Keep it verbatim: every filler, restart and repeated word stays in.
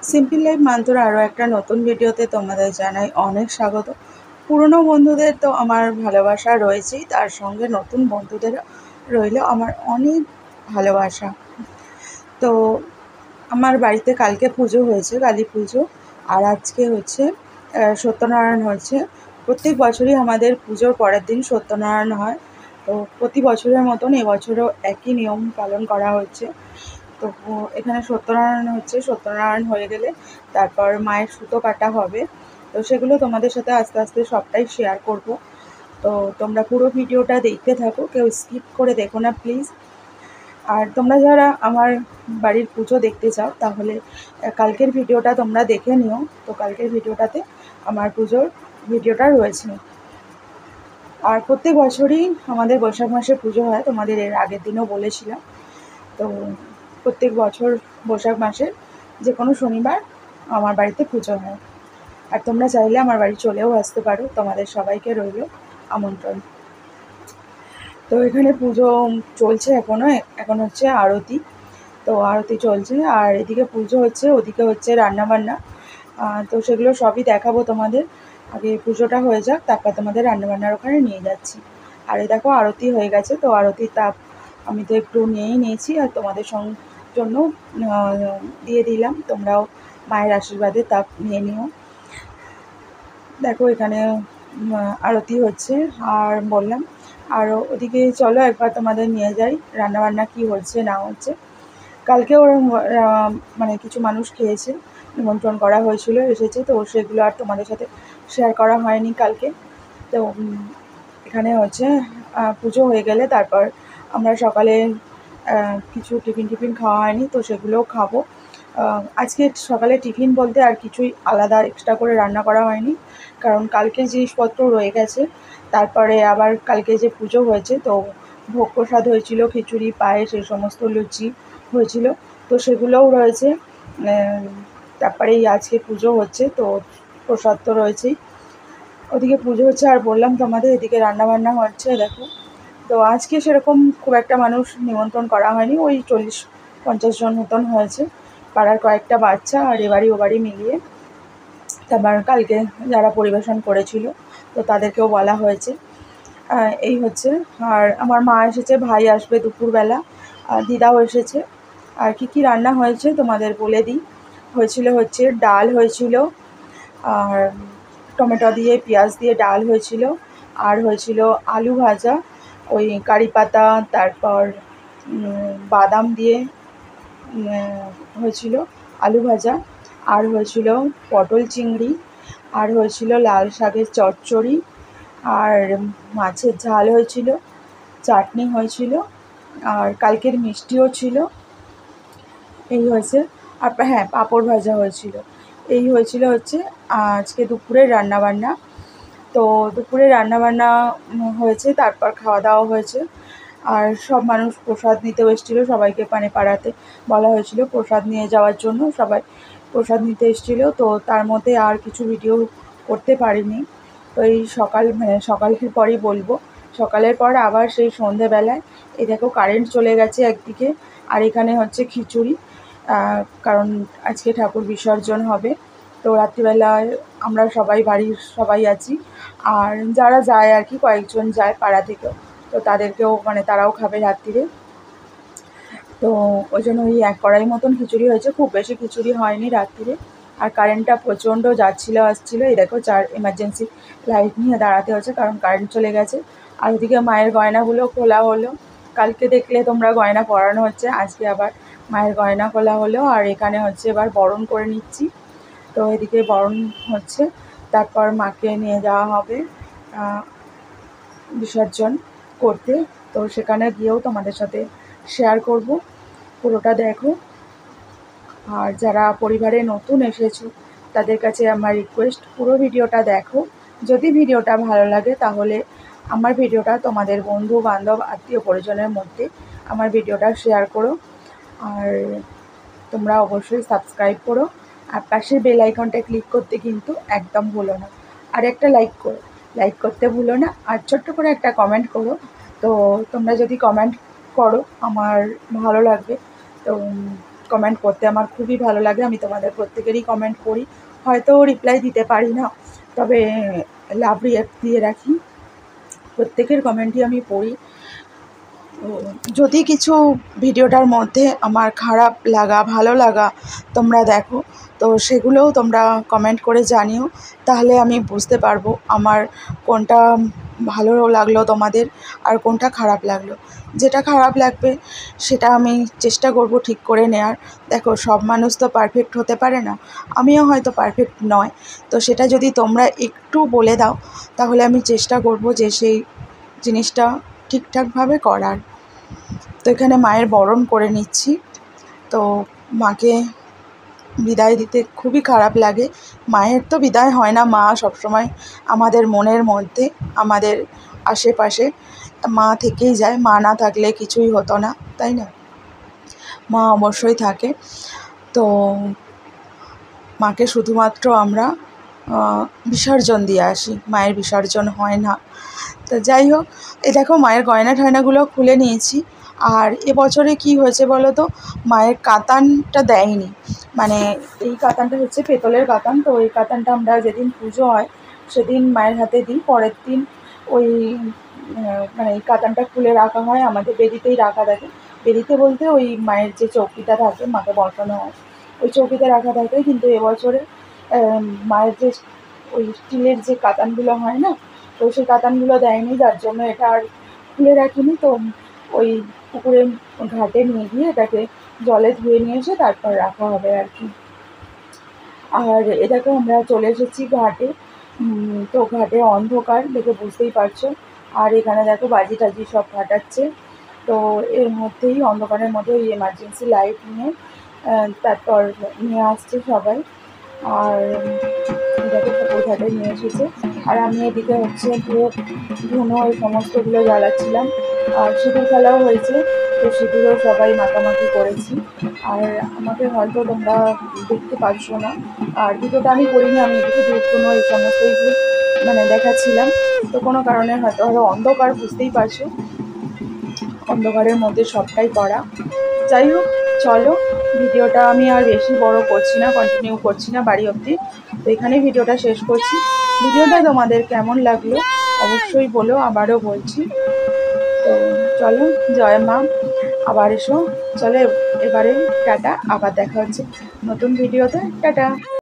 Simple life মান্তুর আরও একটা নতুন ভিডিওতে তোমাদের জানাই অনেক স্বাগত। পুরনো বন্ধুদের তো আমার ভালোবাসা রয়েছেই, তার সঙ্গে নতুন বন্ধুদের রইল আমার অনেক ভালোবাসা। তো আমার বাড়িতে কালকে পুজো হয়েছে, কালী পুজো, আর আজকে হচ্ছে সত্যনারায়ণ হচ্ছে। প্রত্যেক বছরই আমাদের পুজোর পরের দিন সত্যনারায়ণ হয়। তো প্রতি বছরের মতন এবছরও একই নিয়ম পালন করা হচ্ছে। তো এখানে সত্যনারায়ণ হচ্ছে, সত্যনারায়ণ হয়ে গেলে তারপর মায়ের সুতো কাটা হবে। তো সেগুলো তোমাদের সাথে আস্তে আস্তে সবটাই শেয়ার করব। তো তোমরা পুরো ভিডিওটা দেখতে থাকো, কেউ স্কিপ করে দেখো না প্লিজ। আর তোমরা যারা আমার বাড়ির পুজো দেখতে চাও তাহলে কালকের ভিডিওটা তোমরা দেখে নিও। তো কালকের ভিডিওটাতে আমার পুজোর ভিডিওটা রয়েছে। আর প্রত্যেক বছরই আমাদের বৈশাখ মাসে পুজো হয়, তোমাদের এর আগের দিনও বলেছিলাম। তো প্রত্যেক বছর বৈশাখ মাসের যে কোনো শনিবার আমার বাড়িতে পুজো হয়। আর তোমরা চাইলে আমার বাড়ি চলেও আসতে পারো, তোমাদের সবাইকে রইল আমন্ত্রণ। তো এখানে পুজো চলছে এখনও, এখন হচ্ছে আরতি। তো আরতি চলছে, আর এদিকে পুজো হচ্ছে, ওদিকে হচ্ছে রান্নাবান্না। তো সেগুলো সবই দেখাবো তোমাদের। আগে পুজোটা হয়ে যাক, তারপর তোমাদের রান্নাবান্নার ওখানে নিয়ে যাচ্ছি। আর এই দেখো আরতি হয়ে গেছে, তো আরতির তাপ আমি তো একটু নিয়েই নিয়েছি, আর তোমাদের জন্য দিয়ে দিলাম। তোমরাও মায়ের আশীর্বাদে তাপ নিয়ে নিও। দেখো এখানে আরতি হচ্ছে, আর বললাম আর ওদিকে চলো একবার তোমাদের নিয়ে যাই রান্নাবান্না কি হচ্ছে না হচ্ছে। কালকেও মানে কিছু মানুষ খেয়েছে, নিমন্ত্রণ করা হয়েছিল, এসেছে, তো সেগুলো আর তোমাদের সাথে শেয়ার করা হয়নি কালকে। তো এখানে হচ্ছে পুজো হয়ে গেলে তারপর আমরা সকালে কিছু টিফিন টিফিন খাওয়া হয়নি, তো সেগুলোও খাবো। আজকে সকালে টিফিন বলতে আর কিছুই আলাদা এক্সট্রা করে রান্না করা হয়নি, কারণ কালকে জিনিসপত্র রয়ে গেছে। তারপরে আবার কালকে যে পুজো হয়েছে, তো ভোগ প্রসাদ হয়েছিল, খিচুড়ি, পায়েস, এই সমস্ত লুচি হয়েছিল, তো সেগুলোও রয়েছে। তারপরে এই আজকে পুজো হচ্ছে, তো প্রসাদ তো রয়েছেই। ওদিকে পুজো হচ্ছে, আর বললাম তোমাদের এদিকে রান্নাবান্না হচ্ছে দেখো। তো আজকে সেরকম খুব একটা মানুষ নিমন্ত্রণ করা হয়নি, ওই চল্লিশ পঞ্চাশ জন মতন হয়েছে, পাড়ার কয়েকটা বাচ্চা আর এ বাড়ি ও বাড়ি মিলিয়ে। তারপর কালকে যারা পরিবেশন করেছিল তো তাদেরকেও বলা হয়েছে। এই হচ্ছে। আর আমার মা এসেছে, ভাই আসবে দুপুরবেলা, আর দিদাও এসেছে। আর কি কি রান্না হয়েছে তোমাদের বলে দিই। হয়েছিল হচ্ছে ডাল হয়েছিল, আর টমেটো দিয়ে পেঁয়াজ দিয়ে ডাল হয়েছিল, আর হয়েছিল আলু ভাজা, ওই কারি পাতা, তারপর বাদাম দিয়ে হয়েছিল আলু ভাজা, আর হয়েছিল পটল চিংড়ি, আর হয়েছিল লাল শাকের চচ্চড়ি, আর মাছের ঝাল হয়েছিল, চাটনি হয়েছিল, আর কালকের মিষ্টিও ছিল। এই হয়েছে। আর হ্যাঁ, পাঁপড় ভাজা হয়েছিল। এই হয়েছিল হচ্ছে আজকে দুপুরের রান্নাবান্না। তো দুপুরে রান্নাবান্না হয়েছে, তারপর খাওয়া দাওয়া হয়েছে। আর সব মানুষ প্রসাদ নিতেও এসেছিলো, সবাইকে মানে পাড়াতে বলা হয়েছিল প্রসাদ নিয়ে যাওয়ার জন্য, সবাই প্রসাদ নিতে এসেছিলো। তো তার মধ্যে আর কিছু ভিডিও করতে পারিনি। তো এই সকাল মানে সকালের পরই বলবো। সকালের পর আবার সেই সন্ধেবেলায় এই দেখো কারেন্ট চলে গেছে একদিকে, আর এখানে হচ্ছে খিচুড়ি, কারণ আজকে ঠাকুর বিসর্জন হবে। তো রাত্রিবেলায় আমরা সবাই বাড়ির সবাই আছি, আর যারা যায় আর কি কয়েকজন যায় পাড়া থেকেও, তো তাদেরকেও মানে তারাও খাবে রাত্রিরে। তো ওই জন্য ওই এক কড়াই মতন খিচুড়ি হয়েছে, খুব বেশি খিচুড়ি হয়নি রাত্রিরে। আর কারেন্টটা প্রচণ্ড যাচ্ছিলো আসছিলো, এই দেখো চার এমার্জেন্সি লাইট নিয়ে দাঁড়াতে হচ্ছে কারণ কারেন্ট চলে গেছে। আর ওদিকে মায়ের গয়নাগুলো খোলা হলো, কালকে দেখলে তোমরা গয়না পরানো হচ্ছে, আজকে আবার মায়ের গয়না খোলা হলো। আর এখানে হচ্ছে এবার বরণ করে নিচ্ছি। তো এদিকে বরণ হচ্ছে, তারপর মাকে নিয়ে যাওয়া হবে বিসর্জন করতে। তো সেখানে গিয়েও তোমাদের সাথে শেয়ার করব, পুরোটা দেখো। আর যারা পরিবারে নতুন এসেছো তাদের কাছে আমার রিকোয়েস্ট, পুরো ভিডিওটা দেখো। যদি ভিডিওটা ভালো লাগে তাহলে আমার ভিডিওটা তোমাদের বন্ধু বান্ধব আত্মীয় পরিজনের মধ্যে আমার ভিডিওটা শেয়ার করো। আর তোমরা অবশ্যই সাবস্ক্রাইব করো, আর পাশের বেল আইকনটা ক্লিক করতে কিন্তু একদম ভুলো না। আর একটা লাইক করো, লাইক করতে ভুলো না। আর ছোট্ট করে একটা কমেন্ট করো। তো তোমরা যদি কমেন্ট করো আমার ভালো লাগবে। তো কমেন্ট করতে আমার খুবই ভালো লাগে। আমি তোমাদের প্রত্যেকেরই কমেন্ট পড়ি, হয়তো রিপ্লাই দিতে পারি না, তবে লাভ রিঅ্যাক্ট দিয়ে রাখি। প্রত্যেকের কমেন্টই আমি পড়ি। যদি কিছু ভিডিওটার মধ্যে আমার খারাপ লাগা ভালো লাগা তোমরা দেখো, তো সেগুলোও তোমরা কমেন্ট করে জানিও, তাহলে আমি বুঝতে পারবো আমার কোনটা ভালো লাগলো তোমাদের আর কোনটা খারাপ লাগলো। যেটা খারাপ লাগবে সেটা আমি চেষ্টা করব ঠিক করে নেওয়ার। দেখো, সব মানুষ তো পারফেক্ট হতে পারে না, আমিও হয়তো পারফেক্ট নয়, তো সেটা যদি তোমরা একটু বলে দাও তাহলে আমি চেষ্টা করব যে সেই জিনিসটা ঠিকঠাকভাবে করার। তো এখানে মায়ের বরণ করে নিচ্ছি। তো মাকে বিদায় দিতে খুবই খারাপ লাগে। মায়ের তো বিদায় হয় না, মা সবসময় আমাদের মনের মধ্যে, আমাদের আশেপাশে মা থেকেই যায়। মা না থাকলে কিছুই হতো না, তাই না? মা অবশ্যই থাকে। তো মাকে শুধুমাত্র আমরা বিসর্জন দিয়ে আসি, মায়ের বিসর্জন হয় না। তো যাই হোক, এ দেখো মায়ের গয়না ঠয়নাগুলো খুলে নিয়েছি। আর এবছরে কি হয়েছে বলো তো, মায়ের কাতানটা দেয়নি। মানে এই কাতানটা হচ্ছে পেতলের কাতান, তো ওই কাতানটা আমরা যেদিন পুজো হয় সেদিন মায়ের হাতে দিই। পরের দিন ওই মানে এই কাতানটা খুলে রাখা হয়, আমাদের বেদিতেই রাখা থাকে। বেদিতে বলতে ওই মায়ের যে চৌকিটা থাকে, মাকে বসানো হয়, ওই চৌকিতে রাখা থাকে। কিন্তু এবছরে মায়ের যে ওই স্টিলের যে কাতানগুলো হয় না, তো সেই কাতানগুলো দেয়নি, যার জন্য এটা আর খুলে রাখিনি। তো ওই পুকুরে ঘাটে নিয়ে গিয়ে এটাকে জলে ধুয়ে নিয়ে এসে তারপর রাখা হবে আর কি। আর এটাকে আমরা চলে এসেছি ঘাটে। তো ঘাটে অন্ধকার দেখে বুঝতেই পারছো। আর এখানে দেখো বাজি টাজি সব ফাটাচ্ছে। তো এর মধ্যেই অন্ধকারের মধ্যে ওই এমার্জেন্সি লাইট নিয়ে তারপর নিয়ে আসছে সবাই। আর এটাকে পুকুর ঘাটে নিয়ে এসেছে। আর আমি এদিকে হচ্ছে ধূপ ধুনো এই সমস্তগুলো জ্বালাচ্ছিলাম। আর সিঁদুর খেলাও হয়েছে, তো সিঁদুরও সবাই মাখামাখি করেছি। আর আমাকে হয়তো তোমরা দেখতে পাচ্ছ না, আর ভিডিওটা আমি করিনি, আমি এদিকে ধূপ ধুনো এই সমস্ত মানে দেখাচ্ছিলাম। তো কোনো কারণে হয়তো আরও অন্ধকার, বুঝতেই পারছো, অন্ধকারের মধ্যে সবটাই করা। যাই হোক, চলো ভিডিওটা আমি আর বেশি বড় করছি না, কন্টিনিউ করছি না বাড়ি অবধি। তো এখানেই ভিডিওটা শেষ করছি। ভিডিওটা তোমাদের কেমন লাগলো অবশ্যই বলো, আবারও বলছি। তো চলো, জয় মা, আবার এসো। চলো এবারে টাটা, আবার দেখা হচ্ছে নতুন ভিডিওতে। টাটা।